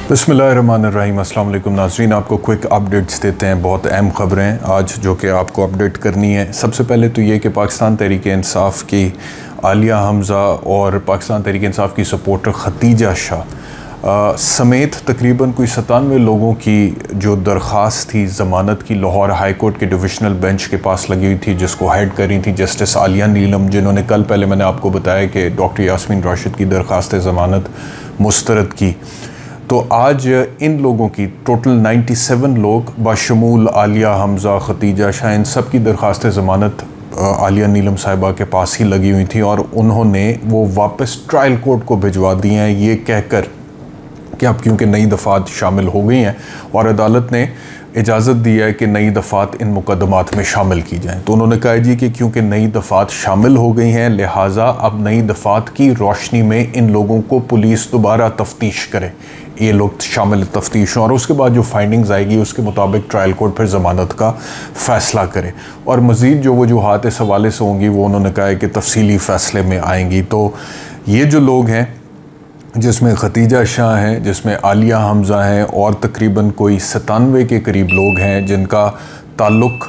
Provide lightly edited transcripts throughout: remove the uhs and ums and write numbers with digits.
बिस्मिल्लाहिर्रहमानिर्रहीम। अस्सलाम वालेकुम नाज़रीन, आपको क्विक अपडेट्स देते हैं। बहुत अहम ख़बरें आज जो कि आपको अपडेट करनी है। सबसे पहले तो ये कि पाकिस्तान तहरीक इंसाफ की आलिया हमज़ा और पाकिस्तान तहरीक इंसाफ की सपोर्टर खतीजा शाह समेत तकरीबन कोई 97 लोगों की जो दरख्वास्त थी ज़मानत की, लाहौर हाई कोर्ट के डिविशनल बेंच के पास लगी हुई थी, जिसको हेड कर रही थी जस्टिस आलिया नीलम, जिन्होंने कल पहले मैंने आपको बताया कि डॉक्टर यास्मीन राशिद की दरख्वास्त ज़मानत मुस्तरद की। तो आज इन लोगों की टोटल 97 लोग बाशमूल आलिया हमज़ा, खतीजा शाह, इन सब की दरख्वास्त ज़मानत आलिया नीलम साहिबा के पास ही लगी हुई थी और उन्होंने वो वापस ट्रायल कोर्ट को भिजवा दिए हैं, ये कहकर कि अब क्योंकि नई दफ़ात शामिल हो गई हैं और अदालत ने इजाज़त दी है कि नई दफ़ात इन मुकदमात में शामिल की जाएँ। तो उन्होंने कहा जी कि क्योंकि नई दफ़ात शामिल हो गई हैं, लिहाजा अब नई दफ़ात की रोशनी में इन लोगों को पुलिस दोबारा तफ्तीश करे, ये लोग शामिल तफ्तीश हों और उसके बाद जो फाइंडिंग्स आएगी उसके मुताबिक ट्रायल कोर्ट फिर ज़मानत का फ़ैसला करे और मज़ीद जो वजूहात इस हवाले से होंगी वो उन्होंने कहा है कि तफसीली फ़ैसले में आएंगी। तो ये जो लोग हैं, जिसमें खतीजा शाह हैं, जिसमें आलिया हमज़ा हैं और तकरीबन कोई 97 के करीब लोग हैं जिनका ताल्लुक़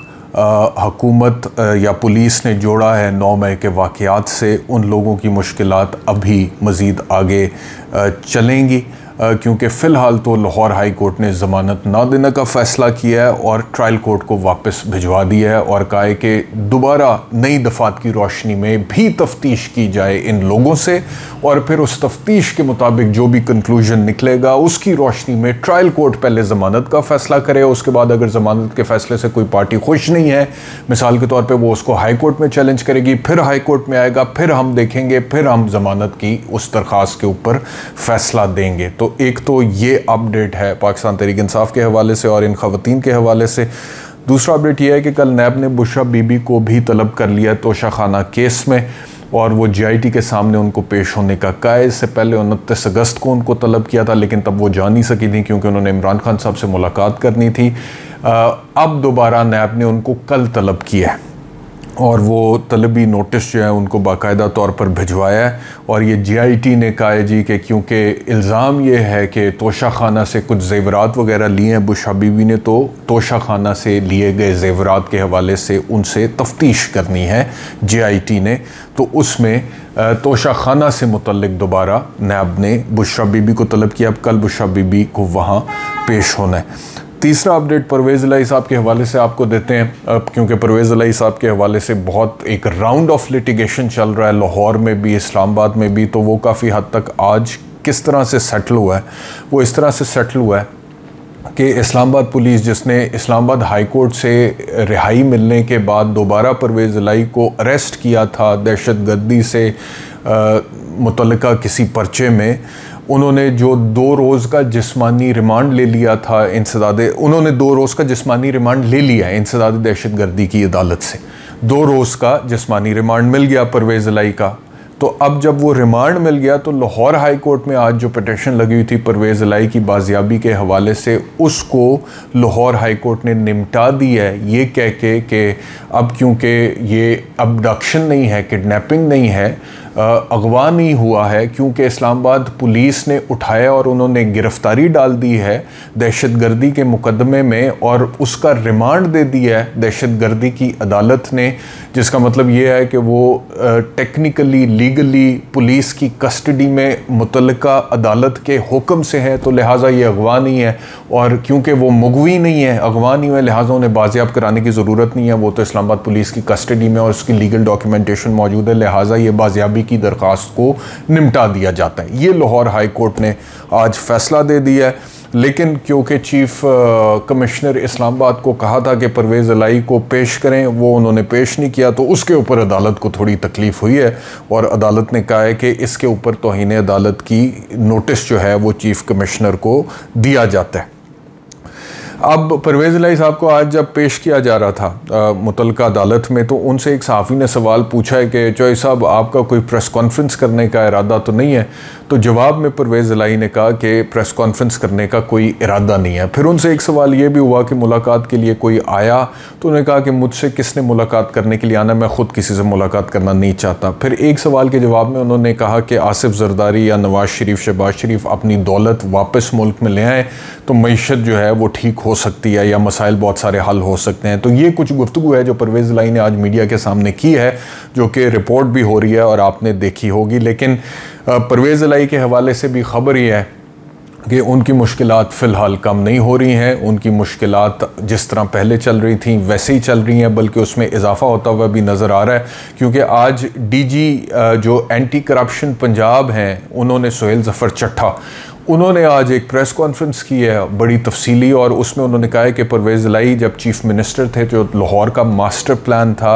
हुकूमत या पुलिस ने जोड़ा है 9 मई के वाक़यात से, उन लोगों की मुश्किलात अभी मज़ीद आगे चलेंगी क्योंकि फ़िलहाल तो लाहौर हाई कोर्ट ने ज़मानत ना देने का फ़ैसला किया है और ट्रायल कोर्ट को वापस भिजवा दिया है और कहा है कि दोबारा नई दफ़ात की रोशनी में भी तफ्तीश की जाए इन लोगों से और फिर उस तफ्तीश के मुताबिक जो भी कंक्लूजन निकलेगा उसकी रोशनी में ट्रायल कोर्ट पहले ज़मानत का फ़ैसला करे। उसके बाद अगर ज़मानत के फ़ैसले से कोई पार्टी खुश नहीं है, मिसाल के तौर पर वो उसको हाई कोर्ट में चैलेंज करेगी, फिर हाई कोर्ट में आएगा, फिर हम देखेंगे, फिर हम ज़मानत की उस दरख्वास्त के ऊपर फ़ैसला देंगे। तो एक तो ये अपडेट है पाकिस्तान तहरीक इंसाफ के हवाले से और इन ख़वातीन के हवाले से। दूसरा अपडेट ये है कि कल नैब ने बुशरा बीबी को भी तलब कर लिया तोशा खाना केस में और वो GIT के सामने उनको पेश होने का कहा है। इससे पहले 29 अगस्त को उनको तलब किया था लेकिन तब वो जा नहीं सकी थी क्योंकि उन्होंने इमरान खान साहब से मुलाकात करनी थी। अब दोबारा नैब ने उनको कल तलब किया है और वो तलबी नोटिस जो है उनको बाकायदा तौर पर भिजवाया है और ये GIT ने कहा है जी कि क्योंकि इल्ज़ाम ये है कि तोशा खाना से कुछ ज़ेवरात वगैरह लिए हैं बुशरा बीबी ने, तो तोशा खाना से लिए गए ज़ेवरात के हवाले से उनसे तफ्तीश करनी है GIT ने, तो उसमें तोशा खाना से मुतल्लिक दोबारा नैब ने बुशरा बीबी को तलब किया। अब कल बुशरा बीबी को वहाँ पेश होना है। तीसरा अपडेट परवेज़ इलाही साहब के हवाले से आपको देते हैं, अब क्योंकि परवेज़ इलाही साहब के हवाले से बहुत एक राउंड ऑफ लिटिगेशन चल रहा है लाहौर में भी, इस्लामाबाद में भी, तो वो काफ़ी हद तक आज किस तरह से सेटल हुआ है, वो इस तरह से सेटल हुआ है कि इस्लामाबाद पुलिस, जिसने इस्लामाबाद हाई कोर्ट से रिहाई मिलने के बाद दोबारा परवेज़ इलाही को अरेस्ट किया था दहशतगर्दी से मुतल्लिका किसी पर्चे में, उन्होंने जो 2 रोज़ का जिस्मानी रिमांड ले लिया था उन्होंने 2 रोज़ का जिस्मानी रिमांड ले लिया है इंसदाद दहशतगर्दी की अदालत से। 2 रोज़ का जिस्मानी रिमांड मिल गया परवेज़ इलाही का। तो अब जब वो रिमांड मिल गया तो लाहौर हाई कोर्ट में आज जो पिटिशन लगी हुई थी परवेज़ इलाही की बाजियाबी के हवाले से, उसको लाहौर हाई कोर्ट ने निपटा दी है ये कह के कि अब क्योंकि ये अबडक्शन नहीं है, किडनैपिंग नहीं है, अगवा नहीं हुआ है, क्योंकि इस्लामाबाद पुलिस ने उठाया और उन्होंने गिरफ्तारी डाल दी है दहशतगर्दी के मुकदमे में और उसका रिमांड दे दिया है दहशतगर्दी की अदालत ने, जिसका मतलब ये है कि वो टेक्निकली लीगली पुलिस की कस्टडी में मुतल्लिका अदालत के हुक्म से है, तो लिहाजा ये अगवा नहीं है और क्योंकि वो मुगवी नहीं है, अगवा नहीं है, लिहाजा उन्हें बाजियाब कराने की ज़रूरत नहीं है, वो तो इस्लामाबाद पुलिस की कस्टडी में और उसकी लीगल डॉक्यूमेंटेशन मौजूद है, लिहाजा ये बाजियाबी की दरख्वास्त को निपटा दिया जाता है। ये लाहौर हाई कोर्ट ने आज फैसला दे दिया है। लेकिन क्योंकि चीफ कमिश्नर इस्लामाबाद को कहा था कि परवेज़ इलाही को पेश करें, वो उन्होंने पेश नहीं किया, तो उसके ऊपर अदालत को थोड़ी तकलीफ़ हुई है और अदालत ने कहा है कि इसके ऊपर तौहीन अदालत की नोटिस जो है वो चीफ कमिश्नर को दिया जाता है। अब परवेज़ इलाही साहब को आज जब पेश किया जा रहा था मुतल्लिका अदालत में, तो उनसे एक सहाफ़ी ने सवाल पूछा है कि चौधरी साहब आपका कोई प्रेस कॉन्फ्रेंस करने का इरादा तो नहीं है? तो जवाब में परवेज़ इलाही ने कहा कि प्रेस कॉन्फ्रेंस करने का कोई इरादा नहीं है। फिर उनसे एक सवाल ये भी हुआ कि मुलाकात के लिए कोई आया? तो उन्होंने कहा कि मुझसे किसने मुलाकात करने के लिए आना, मैं ख़ुद किसी से मुलाकात करना नहीं चाहता। फिर एक सवाल के जवाब में उन्होंने कहा कि आसिफ जरदारी या नवाज़ शरीफ, शहबाज शरीफ अपनी दौलत वापस मुल्क में ले आएँ तो मईशत जो है वो ठीक हो सकती है या मसाइल बहुत सारे हल हो सकते हैं। तो ये कुछ गुफ्तगू है जो परवेज़ इलाही ने आज मीडिया के सामने की है, जो कि रिपोर्ट भी हो रही है और आपने देखी होगी। लेकिन परवेज़ इलाही के हवाले से भी ख़बर ये है कि उनकी मुश्किलात फ़िलहाल कम नहीं हो रही हैं। उनकी मुश्किलात जिस तरह पहले चल रही थी वैसे ही चल रही हैं, बल्कि उसमें इजाफ़ा होता हुआ भी नज़र आ रहा है। क्योंकि आज डीजी जो एंटी करप्शन पंजाब हैं, उन्होंने सुहेल ज़फ़र चट्ठा, उन्होंने आज एक प्रेस कॉन्फ्रेंस की है बड़ी तफसीली, और उसमें उन्होंने कहा है कि परवेज़ इलाही जब चीफ़ मिनिस्टर थे, जो लाहौर का मास्टर प्लान था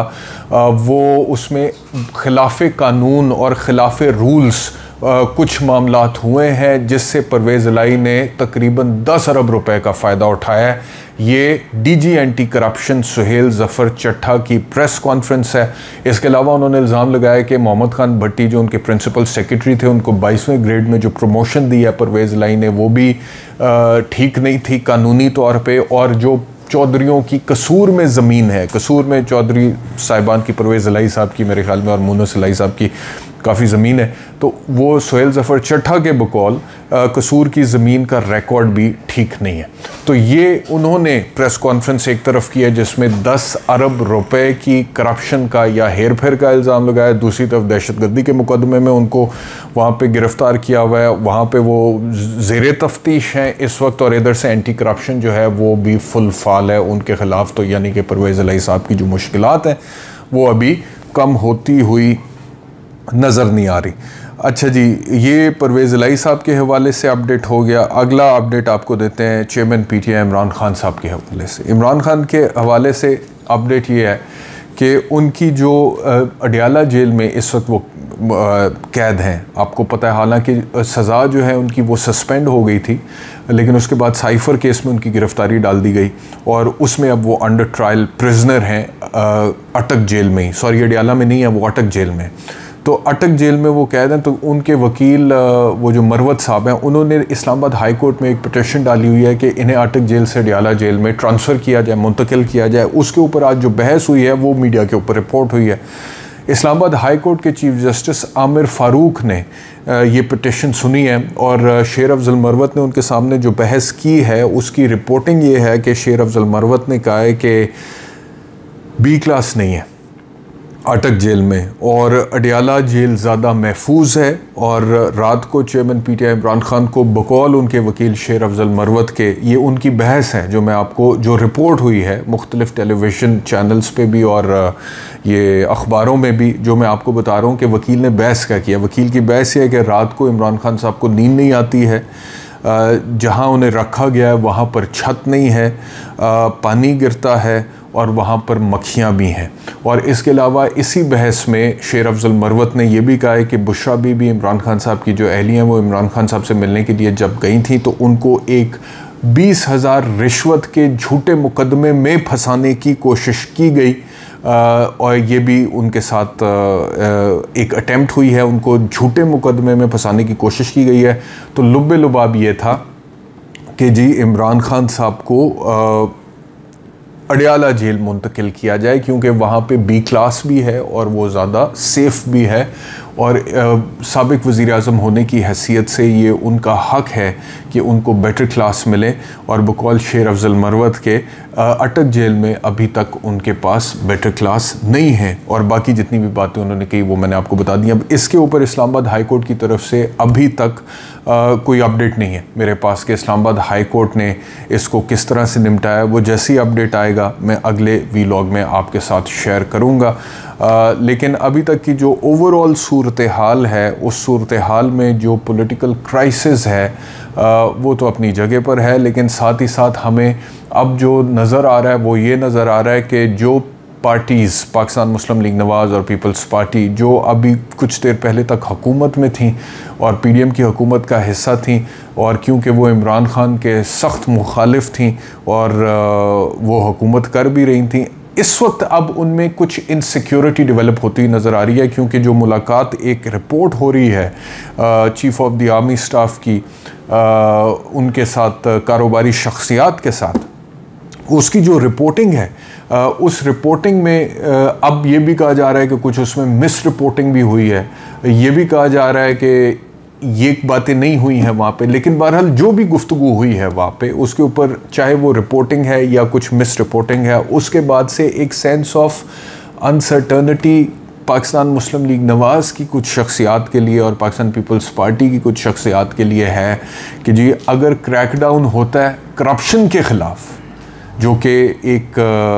वो उसमें खिलाफ़ कानून और खिलाफ़ रूल्स कुछ मामलात हुए हैं, जिससे परवेज़ इलाही ने तकरीबन 10 अरब रुपए का फ़ायदा उठाया है। ये DG anti corruption Suhail Zafar Chattha की प्रेस कॉन्फ्रेंस है। इसके अलावा उन्होंने इल्ज़ाम लगाया कि मोहम्मद खान भट्टी जो उनके प्रिंसिपल सेक्रेटरी थे, उनको 22वें ग्रेड में जो प्रमोशन दी है परवेज़ इलाही ने, वो भी ठीक नहीं थी कानूनी तौर पे। और जो चौधरियों की कसूर में ज़मीन है, कसूर में चौधरी साहिबान की, परवेज़ इलाही साहब की मेरे ख्याल में, और मुनस इलाही साहब की काफ़ी ज़मीन है, तो वो सुहेल ज़फ़र चट्ठा के बकौल कसूर की ज़मीन का रिकॉर्ड भी ठीक नहीं है। तो ये उन्होंने प्रेस कॉन्फ्रेंस एक तरफ की है जिसमें 10 अरब रुपए की करप्शन का या हेर फेर का इल्ज़ाम लगाया। दूसरी तरफ दहशतगर्दी के मुकदमे में उनको वहाँ पे गिरफ़्तार किया हुआ है, वहाँ पे वो ज़ेरे तफ्तीश हैं इस वक्त, और इधर से एंटी करप्शन जो है वो भी फुल फाल है उनके ख़िलाफ़। तो यानी कि परवेज़ इलाही साहब की जो मुश्किलात हैं वो अभी कम होती हुई नज़र नहीं आ रही। अच्छा जी, ये परवेज़ इलाही साहब के हवाले से अपडेट हो गया। अगला अपडेट आपको देते हैं चेयरमैन पीटीआई इमरान खान साहब के हवाले से। इमरान खान के हवाले से अपडेट ये है कि उनकी जो अडियाला जेल में इस वक्त वो कैद हैं, आपको पता है, हालांकि सज़ा जो है उनकी वो सस्पेंड हो गई थी, लेकिन उसके बाद साइफ़र केस में उनकी गिरफ़्तारी डाल दी गई और उसमें अब वो अंडर ट्रायल प्रिजनर हैं अटक जेल में ही, सॉरी अडियाला में नहीं है, वो अटक जेल में। तो अटक जेल में वो कैद हैं। तो उनके वकील वो जो मरवत साहब हैं, उन्होंने इस्लामाबाद हाई कोर्ट में एक पिटिशन डाली हुई है कि इन्हें अटक जेल से अडियाला जेल में ट्रांसफ़र किया जाए, मुंतकिल किया जाए। उसके ऊपर आज जो बहस हुई है वो मीडिया के ऊपर रिपोर्ट हुई है। इस्लामाबाद हाई कोर्ट के चीफ जस्टिस आमिर फ़ारूक ने ये पिटिशन सुनी है और शेर अफजल मरवत ने उनके सामने जो बहस की है उसकी रिपोर्टिंग ये है कि शेर अफजल मरवत ने कहा है कि बी क्लास नहीं है अटक जेल में और अडियाला जेल ज़्यादा महफूज है। और रात को चेयरमैन पीटीआई इमरान खान को बकौल उनके वकील शेर अफजल मरवत के, ये उनकी बहस है जो मैं आपको, जो रिपोर्ट हुई है मुख्तलिफ़ टेलीविज़न चैनल्स पे भी और ये अखबारों में भी, जो मैं आपको बता रहा हूँ कि वकील ने बहस क्या किया। वकील की बहस ये है कि रात को इमरान खान साहब को नींद नहीं आती है, जहाँ उन्हें रखा गया है वहाँ पर छत नहीं है, पानी गिरता है और वहाँ पर मक्खियाँ भी हैं। और इसके अलावा इसी बहस में शेर अफजल मरवत ने यह भी कहा है कि बुशरा बीबी इमरान खान साहब की जो अहलियाँ वो इमरान खान साहब से मिलने के लिए जब गई थी तो उनको एक 20,000 रिश्वत के झूठे मुकदमे में फंसाने की कोशिश की गई और ये भी उनके साथ एक अटेम्प्ट हुई है, उनको झूठे मुकदमे में फंसाने की कोशिश की गई है। तो लुब्बे लुबाब ये था कि जी इमरान खान साहब को अडियाला जेल मुंतकिल किया जाए क्योंकि वहाँ पे बी क्लास भी है और वो ज़्यादा सेफ़ भी है और साबिक़ वज़ीर-ए-आज़म होने की हैसियत से ये उनका हक़ है कि उनको बेटर क्लास मिले। और बकौल शेर अफजल मरवत के अटक जेल में अभी तक उनके पास बेटर क्लास नहीं है। और बाकी जितनी भी बातें उन्होंने कही वो मैंने आपको बता दी। अब इसके ऊपर इस्लामाबाद हाई कोर्ट की तरफ से अभी तक कोई अपडेट नहीं है मेरे पास कि इस्लामाबाद हाई कोर्ट ने इसको किस तरह से निपटाया। वो जैसी अपडेट आएगा मैं अगले वीलॉग में आपके साथ शेयर करूँगा। लेकिन अभी तक की जो ओवरऑल सूरत हाल है, उस सूरत हाल में जो पॉलिटिकल क्राइसिस है वो तो अपनी जगह पर है, लेकिन साथ ही साथ हमें अब जो नज़र आ रहा है वो ये नज़र आ रहा है कि जो पार्टीज़, पाकिस्तान मुस्लिम लीग नवाज़ और पीपल्स पार्टी, जो अभी कुछ देर पहले तक हुकूमत में थी और PDM की हुकूमत का हिस्सा थी, और क्योंकि वो इमरान खान के सख्त मुखालिफ थी और वो हुकूमत कर भी रही थी, इस वक्त अब उनमें कुछ इनसिक्योरिटी डेवलप होती नज़र आ रही है। क्योंकि जो मुलाकात, एक रिपोर्ट हो रही है chief of the army staff की उनके साथ, कारोबारी शख्सियात के साथ, उसकी जो रिपोर्टिंग है, उस रिपोर्टिंग में अब ये भी कहा जा रहा है कि कुछ उसमें मिस रिपोर्टिंग भी हुई है। ये भी कहा जा रहा है कि ये बातें नहीं हुई हैं वहाँ पे, लेकिन बहरहाल जो भी गुफ्तगू हुई है वहाँ पे, उसके ऊपर चाहे वो रिपोर्टिंग है या कुछ मिस रिपोर्टिंग है, उसके बाद से एक sense of uncertainty Pakistan Muslim League Nawaz की कुछ शख्सियात के लिए और पाकिस्तान पीपल्स पार्टी की कुछ शख्सियात के लिए है कि जी अगर क्रैकडाउन होता है करप्शन के ख़िलाफ़, जो कि एक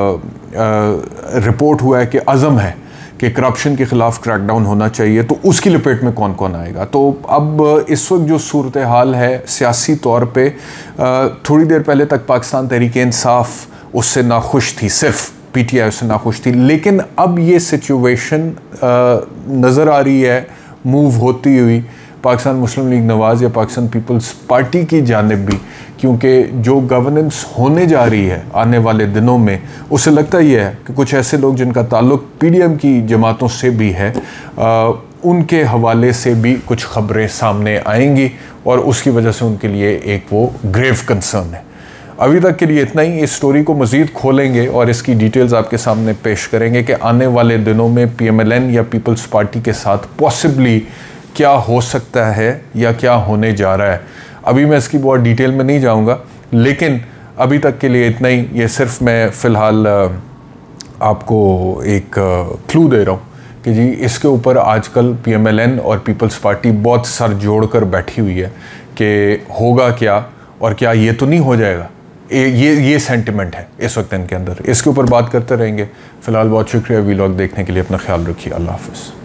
रिपोर्ट हुआ है कि अज़म है कि करप्शन के ख़िलाफ़ क्रैकडाउन होना चाहिए, तो उसकी लपेट में कौन कौन आएगा। तो अब इस वक्त जो सूरत हाल है सियासी तौर पे, थोड़ी देर पहले तक पाकिस्तान तहरीक इंसाफ उससे नाखुश थी, सिर्फ PTI उससे नाखुश थी, लेकिन अब ये सिचुएशन नज़र आ रही है मूव होती हुई पाकिस्तान मुस्लिम लीग नवाज़ या पाकिस्तान पीपल्स पार्टी की जानिब भी, क्योंकि जो गवर्नेंस होने जा रही है आने वाले दिनों में, उससे लगता ही है कि कुछ ऐसे लोग जिनका ताल्लुक़ PDM की जमातों से भी है, उनके हवाले से भी कुछ ख़बरें सामने आएंगी और उसकी वजह से उनके लिए एक वो ग्रेव कंसर्न है। अभी तक के लिए इतना ही। इस स्टोरी को मज़ीद खोलेंगे और इसकी डिटेल्स आपके सामने पेश करेंगे कि आने वाले दिनों में PMLN या पीपल्स पार्टी के साथ पॉसिबली क्या हो सकता है या क्या होने जा रहा है। अभी मैं इसकी बहुत डिटेल में नहीं जाऊंगा, लेकिन अभी तक के लिए इतना ही। ये सिर्फ मैं फ़िलहाल आपको एक क्लू दे रहा हूँ कि जी इसके ऊपर आजकल PMLN और पीपल्स पार्टी बहुत सर जोड़ कर बैठी हुई है कि होगा क्या और क्या ये तो नहीं हो जाएगा। ये सेंटिमेंट है इस वक्त इनके अंदर। इसके ऊपर बात करते रहेंगे। फ़िलहाल बहुत शुक्रिया व्लॉग देखने के लिए। अपना ख्याल रखिए। अल्लाह हाफ़िज़।